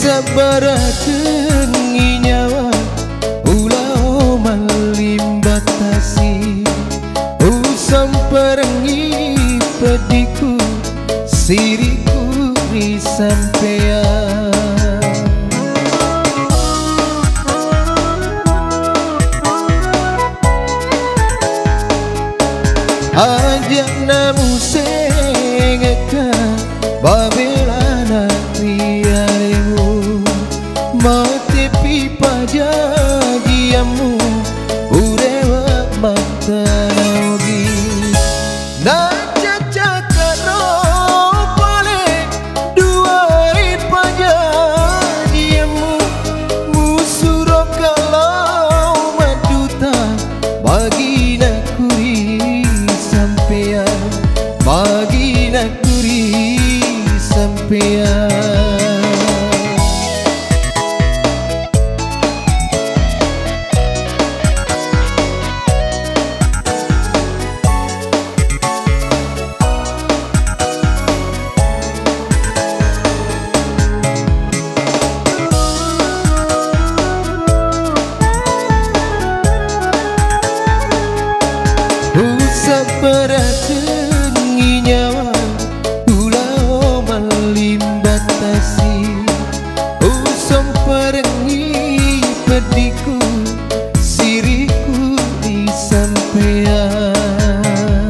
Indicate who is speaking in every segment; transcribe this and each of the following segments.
Speaker 1: Sabarakeun nyawa ulah malimbatasi usam perengi pediku siriku di sampean ajak namu sengeka babelana riaremu mati pipa jagiamu urewa mata nogi na cacakano pale dua ipajagiamu musuro kalau maduta bagi nakuri sampean bagi nakuri sampean Sabarakeun nyawa ulah malimbatasi usum perengi pediku siriku di sampean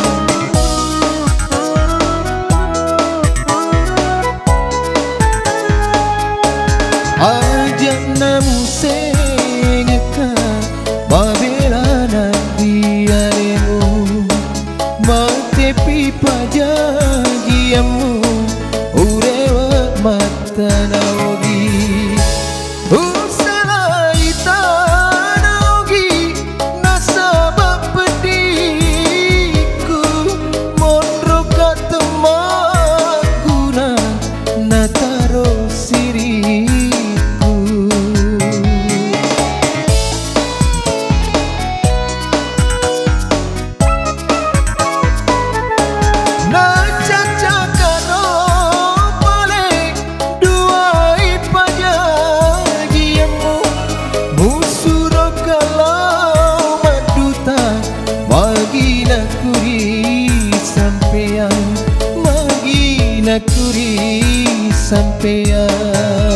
Speaker 1: ajak namu sengeka babelana diaremu mati pipa jagiamu urewa mata naogi usalai tanaogi nasabab pediku mondro katemaguna nataro siriku sampean magi nakuri sampean